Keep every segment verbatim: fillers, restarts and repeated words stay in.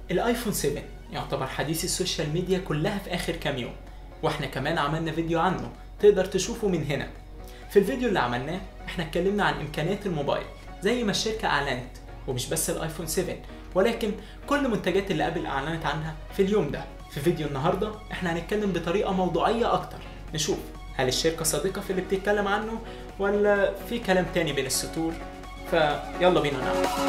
الايفون سبعة يعتبر حديث السوشيال ميديا كلها في اخر كام يوم، واحنا كمان عملنا فيديو عنه تقدر تشوفه من هنا. في الفيديو اللي عملناه احنا اتكلمنا عن امكانيات الموبايل زي ما الشركة اعلنت، ومش بس الايفون سبعة ولكن كل منتجات اللي ابل اعلنت عنها في اليوم ده. في فيديو النهارده احنا هنتكلم بطريقة موضوعية اكتر، نشوف هل الشركة صادقة في اللي بتتكلم عنه ولا في كلام تاني بين السطور. فيلا بينا نعرف.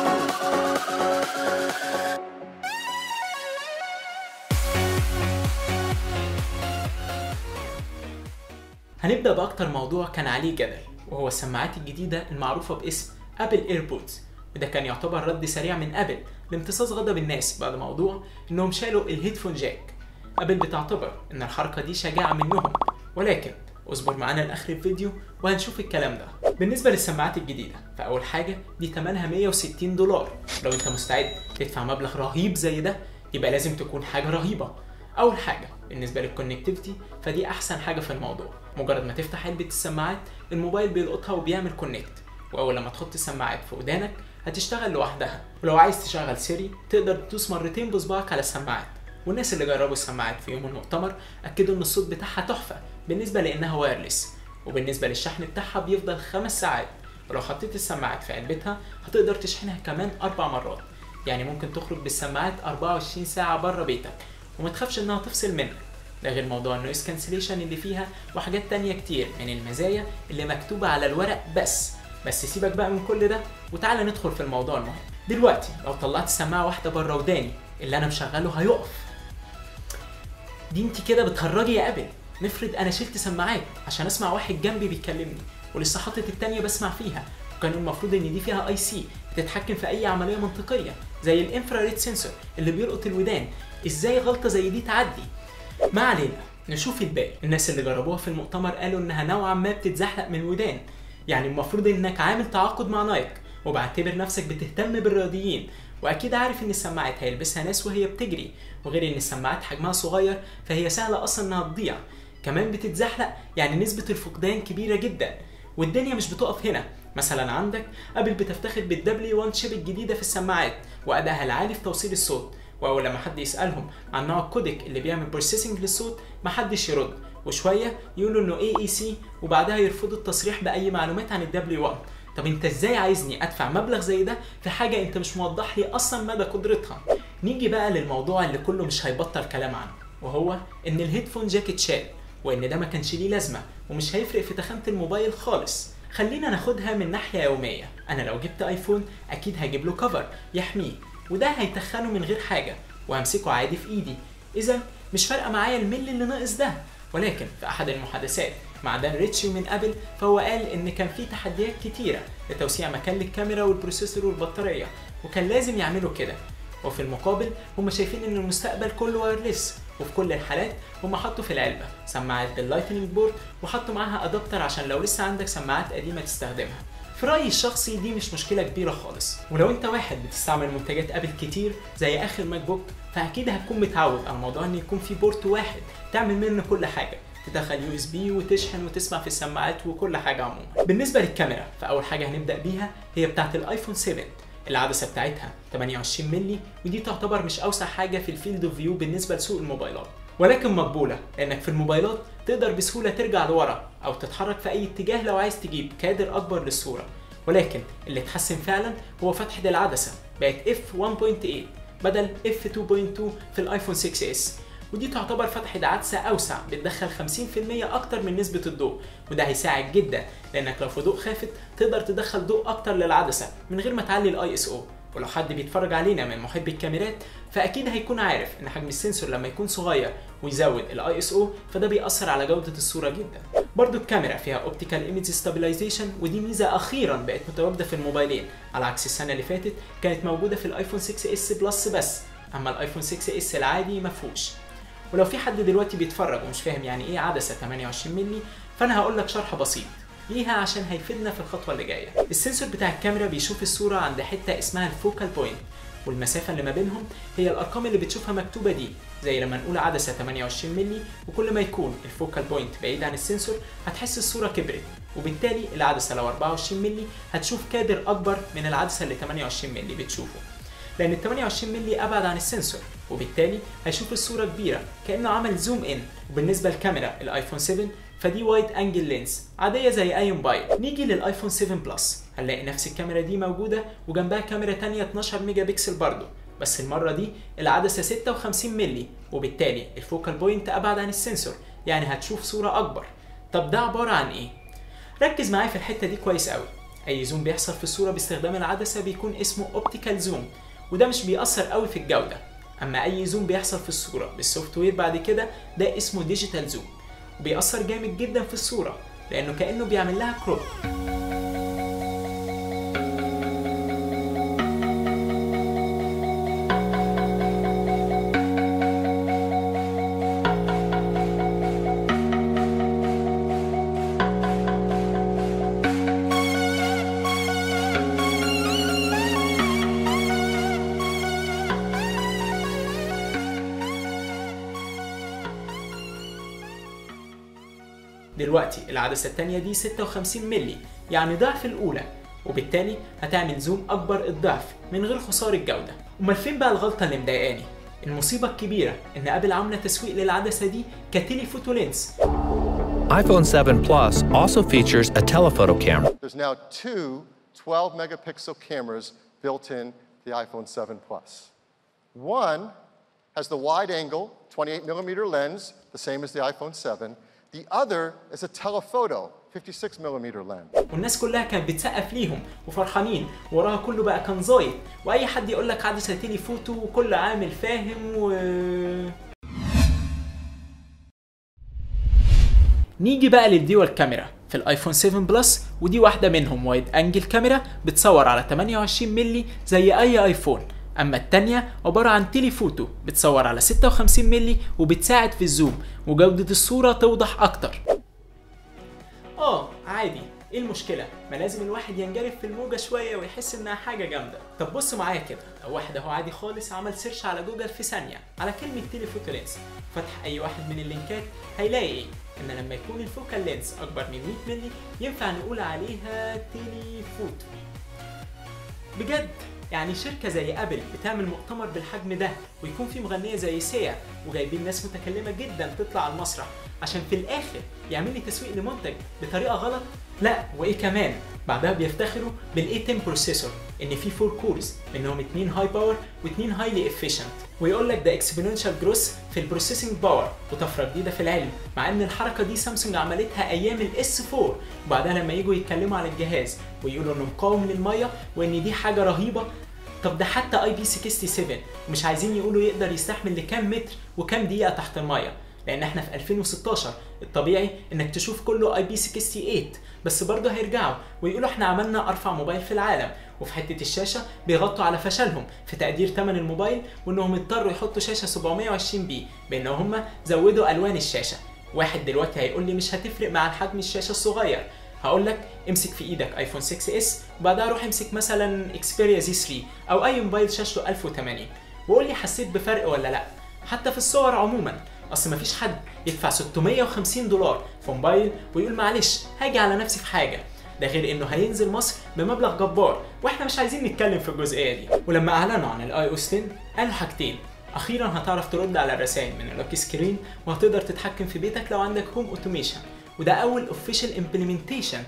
هنبدأ بأكتر موضوع كان عليه جدل، وهو السماعات الجديدة المعروفة باسم أبل إيربودز، وده كان يعتبر رد سريع من أبل لامتصاص غضب الناس بعد موضوع إنهم شالوا الهيدفون جاك. أبل بتعتبر إن الحركة دي شجاعة منهم، ولكن اصبر معانا لآخر الفيديو وهنشوف الكلام ده. بالنسبة للسماعات الجديدة فأول حاجة دي تمنها مية وستين دولار، لو أنت مستعد تدفع مبلغ رهيب زي ده يبقى لازم تكون حاجة رهيبة. أول حاجة بالنسبة للكونكتيفيتي فدي أحسن حاجة في الموضوع، مجرد ما تفتح علبة السماعات الموبايل بيلقطها وبيعمل كونكت، وأول لما تحط السماعات في ودانك هتشتغل لوحدها. ولو عايز تشغل سيري تقدر تدوس مرتين بصبعك على السماعات، والناس اللي جربوا السماعات في يوم المؤتمر أكدوا إن الصوت بتاعها تحفة بالنسبة لأنها وايرلس، وبالنسبة للشحن بتاعها بيفضل خمس ساعات، ولو حطيت السماعات في علبتها هتقدر تشحنها كمان أربع مرات، يعني ممكن تخرج بالسماعات أربعة وعشرين ساعة بره بيتك وما تخافش إنها تفصل منك. ده غير موضوع النويز كانسليشن اللي فيها وحاجات تانية كتير من المزايا اللي مكتوبة على الورق بس. بس سيبك بقى من كل ده وتعالى ندخل في الموضوع المهم. دلوقتي لو طلعت سماعة واحدة بره وداني اللي أنا مشغله هيقف. دي انت كده بتهرجي يا ابل. نفرض انا شلت سماعات عشان اسمع واحد جنبي بيكلمني ولسه حاطط التانية بسمع فيها، وكان المفروض ان دي فيها اي سي بتتحكم في اي عملية منطقية زي الانفراريد سنسور اللي بيلقط الودان. ازاي غلطة زي دي تعدي؟ ما علينا، نشوف الباقي. الناس اللي جربوها في المؤتمر قالوا انها نوعا ما بتتزحلق من الودان، يعني المفروض انك عامل تعاقد مع نايك وبعتبر نفسك بتهتم بالرياضيين، واكيد عارف ان السماعات هيلبسها ناس وهي بتجري، وغير ان السماعات حجمها صغير فهي سهله اصلا انها تضيع، كمان بتتزحلق يعني نسبه الفقدان كبيره جدا. والدنيا مش بتقف هنا، مثلا عندك ابل بتفتخر بالدبليو واحد شيب الجديده في السماعات وادائها العالي في توصيل الصوت، واول لما حد يسالهم عن نوع الكوديك اللي بيعمل بروسيسنج للصوت محدش يرد، وشويه يقولوا انه اي اي سي وبعدها يرفضوا التصريح باي معلومات عن الدبليو واحد. طب انت ازاي عايزني ادفع مبلغ زي ده في حاجه انت مش موضح لي اصلا مدى قدرتها؟ نيجي بقى للموضوع اللي كله مش هيبطل كلام عنه، وهو ان الهيدفون جاك اتشال، وان ده ما كانش ليه لازمه ومش هيفرق في تخانه الموبايل خالص. خلينا ناخدها من ناحيه يوميه. انا لو جبت ايفون اكيد هجيب له كفر يحميه، وده هيتخنه من غير حاجه وهمسكه عادي في ايدي، اذا مش فارقه معايا المل اللي ناقص ده. ولكن في احد المحادثات مع دان ريتشيو من ابل فهو قال ان كان في تحديات كتيره لتوسيع مكان للكاميرا والبروسيسور والبطاريه، وكان لازم يعملوا كده. وفي المقابل هم شايفين ان المستقبل كله وايرلس، وفي كل الحالات هم حطوا في العلبه سماعات باللايتنينج بورد وحطوا معاها ادابتر عشان لو لسه عندك سماعات قديمه تستخدمها. في رايي الشخصي دي مش مشكله كبيره خالص، ولو انت واحد بتستعمل منتجات ابل كتير زي اخر ماك بوك فاكيد هتكون متعود على موضوع ان يكون في بورت واحد تعمل منه كل حاجه، تدخل يو اس بي وتشحن وتسمع في السماعات وكل حاجه عموما. بالنسبه للكاميرا فاول حاجه هنبدا بيها هي بتاعه الايفون سبعة، العدسه بتاعتها ثمانية وعشرين مللي، ودي تعتبر مش اوسع حاجه في الفيلد اوف فيو بالنسبه لسوق الموبايلات، ولكن مقبوله لانك في الموبايلات تقدر بسهوله ترجع لورا او تتحرك في اي اتجاه لو عايز تجيب كادر اكبر للصوره. ولكن اللي اتحسن فعلا هو فتحه العدسه، بقت اف واحد نقطة ثمانية بدل اف اتنين نقطة اتنين في الايفون ستة اس، ودي تعتبر فتحة عدسة أوسع بتدخل خمسين في المية أكتر من نسبة الضوء، وده هيساعد جدا لأنك لو في ضوء خافت تقدر تدخل ضوء أكتر للعدسة من غير ما تعلي الاي اس او. ولو حد بيتفرج علينا من محبي الكاميرات فأكيد هيكون عارف إن حجم السنسور لما يكون صغير ويزود الاي اس او فده بيأثر على جودة الصورة جدا. برضو الكاميرا فيها اوبتيكال ايمج ستابلايزيشن، ودي ميزة أخيرا بقت متواجدة في الموبايلين على عكس السنة اللي فاتت كانت موجودة في الايفون ستة اس بلس بس، أما الايفون ستة اس العادي مفهوش. ولو في حد دلوقتي بيتفرج ومش فاهم يعني ايه عدسه ثمانية وعشرين مللي فانا هقول لك شرح بسيط ليها عشان هيفيدنا في الخطوه اللي جايه. السنسور بتاع الكاميرا بيشوف الصوره عند حته اسمها الفوكال بوينت، والمسافه اللي ما بينهم هي الارقام اللي بتشوفها مكتوبه دي، زي لما نقول عدسه ثمانية وعشرين مللي وكل ما يكون الفوكال بوينت بعيد عن السنسور هتحس الصوره كبرت، وبالتالي العدسه لو أربعة وعشرين مللي هتشوف كادر اكبر من العدسه اللي ثمانية وعشرين مللي بتشوفه. لان ال ثمانية وعشرين مللي ابعد عن السنسور، وبالتالي هيشوف الصوره كبيره كانه عمل زوم ان. وبالنسبه للكاميرا الايفون سبعة فدي وايد انجل لينس عاديه زي اي موبايل. نيجي للايفون سبعة بلس، هنلاقي نفس الكاميرا دي موجوده وجنبها كاميرا تانية اتناشر ميجا بكسل برضه، بس المره دي العدسه ستة وخمسين مللي، وبالتالي الفوكال بوينت ابعد عن السنسور، يعني هتشوف صوره اكبر. طب ده عباره عن ايه؟ ركز معايا في الحته دي كويس قوي. اي زوم بيحصل في الصوره باستخدام العدسه بيكون اسمه اوبتيكال زوم، وده مش بيأثر قوي في الجوده. اما اي زوم بيحصل في الصوره بالسوفت وير بعد كده ده اسمه ديجيتال زوم، وبيأثر جامد جدا في الصوره لانه كانه بيعمل لها كروب. دلوقتي العدسة التانية دي ستة وخمسين مللي، يعني ضعف الأولى، وبالتالي هتعمل زوم أكبر الضعف من غير خسارة جودة. أمال فين بقى الغلطة اللي مضايقاني؟ المصيبة الكبيرة إن أبل عاملة تسويق للعدسة دي كتيلي فوتو لينس. iPhone seven Plus also features a telephoto camera. There's now two twelve megapixel cameras built in the iPhone seven Plus. One has the wide angle twenty-eight millimeter lens, the same as the iPhone seven. The other is a telephoto fifty-six millimeter lens. والناس كلها كانت بتسقف ليهم وفرحانين، وراها كله بقى كان زايد، واي حد يقول لك عدسه تيلي فوتو وكل عامل فاهم و نيجي بقى للديوال كاميرا في الايفون سبعة بلس، ودي واحده منهم وايد انجل كاميرا بتصور على ثمانية وعشرين مللي زي اي ايفون، اما التانية عباره عن تيلي فوتو بتصور على ستة وخمسين مللي وبتساعد في الزوم وجوده الصوره توضح اكتر. اه عادي، ايه المشكله؟ ما لازم الواحد ينجرف في الموجه شويه ويحس انها حاجه جامده. طب بص معايا كده، لو واحد اهو عادي خالص عمل سيرش على جوجل في ثانيه على كلمه تيلي فوتو لينس، فتح اي واحد من اللينكات هيلاقي ايه؟ ان لما يكون الفوكال لينس اكبر من مية مللي ينفع نقول عليها تيلي فوتو. بجد يعني شركه زي ابل بتعمل مؤتمر بالحجم ده ويكون في مغنيه زي سيا وجايبين ناس متكلمه جدا تطلع على المسرح عشان في الاخر يعمل لي تسويق لمنتج بطريقه غلط؟ لا، وايه كمان؟ بعدها بيفتخروا بالاي عشرة بروسيسور، ان في فور كورز منهم اتنين هاي باور واتنين هايلي افيشنت، ويقول لك ده اكسبوننشال جروث في البروسيسنج باور وطفره جديده في العلم، مع ان الحركه دي سامسونج عملتها ايام الاس أربعة، وبعدها لما يجوا يتكلموا على الجهاز ويقولوا انه مقاوم للميه وان دي حاجه رهيبه. طب ده حتى اي بي سبعة وستين مش عايزين يقولوا يقدر يستحمل لكام متر وكام دقيقه تحت الميه، لان احنا في ألفين وستاشر الطبيعي انك تشوف كله اي بي ثمانية وستين، بس برضه هيرجعوا ويقولوا احنا عملنا ارفع موبايل في العالم، وفي حته الشاشه بيغطوا على فشلهم في تقدير ثمن الموبايل وانهم اضطروا يحطوا شاشه سبعمية وعشرين بي بان هم زودوا الوان الشاشه. واحد دلوقتي هيقول لي مش هتفرق مع حجم الشاشه الصغير، هقول لك امسك في ايدك ايفون ستة اس وبعدها روح امسك مثلا اكسبيريا زي ثلاثة او اي موبايل شاشته ألف وثمانين وقول لي حسيت بفرق ولا لا. حتى في الصور عموما، اصل مفيش حد يدفع ستمية وخمسين دولار في موبايل ويقول معلش هاجي على نفسي في حاجه، ده غير انه هينزل مصر بمبلغ جبار، واحنا مش عايزين نتكلم في الجزئيه دي. ولما اعلنوا عن الاي او اس عشرة قالوا حاجتين، اخيرا هتعرف ترد على الرسائل من اللوك سكرين وهتقدر تتحكم في بيتك لو عندك هوم اوتوميشن، وده اول اوفيشال امبلمنتيشن.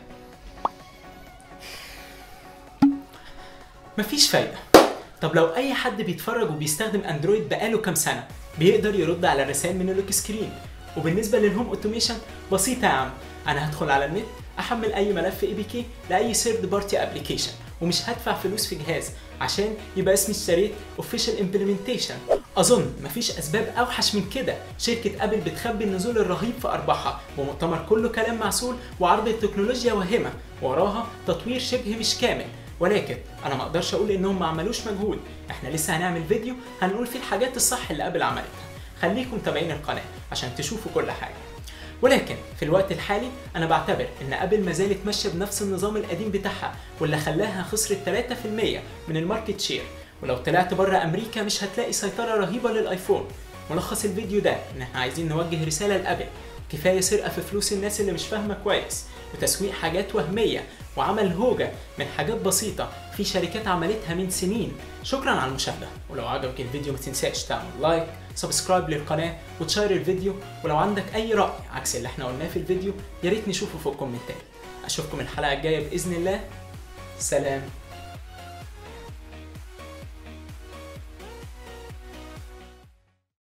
مفيش فايده. طب لو اي حد بيتفرج وبيستخدم اندرويد بقاله كام سنه بيقدر يرد على الرسائل من اللوك سكرين. وبالنسبه للهوم اوتوميشن بسيطه يا عم، انا هدخل على النت احمل اي ملف اي بي كي لاي ثيرد بارتي ابلكيشن ومش هدفع فلوس في جهاز عشان يبقى اسمي اشتريت اوفيشال امبلمنتيشن. اظن مفيش اسباب اوحش من كده. شركه ابل بتخبي النزول الرهيب في ارباحها ومؤتمر كله كلام معسول وعرض التكنولوجيا واهمه وراها تطوير شبه مش كامل، ولكن انا ما اقدرش اقول انهم ما عملوش مجهود. احنا لسه هنعمل فيديو هنقول فيه الحاجات الصح اللي ابل عملتها، خليكم متابعين القناه عشان تشوفوا كل حاجه. ولكن في الوقت الحالي انا بعتبر ان ابل ما زالت ماشيه بنفس النظام القديم بتاعها واللي خلاها خسرت ثلاثة في المية من الماركت شير، ولو طلعت بره امريكا مش هتلاقي سيطره رهيبه للايفون. ملخص الفيديو ده ان احنا عايزين نوجه رساله لابل، كفايه سرقه في فلوس الناس اللي مش فاهمه كويس وتسويق حاجات وهميه وعمل هوجه من حاجات بسيطه في شركات عملتها من سنين. شكرا على المشاهدة، ولو عجبك الفيديو ما تنساش تعمل لايك، سبسكرايب للقناة وتشير الفيديو، ولو عندك أي رأي عكس اللي احنا قلناه في الفيديو يا ريت نشوفه في الكومنتات. أشوفكم الحلقة الجاية بإذن الله. سلام.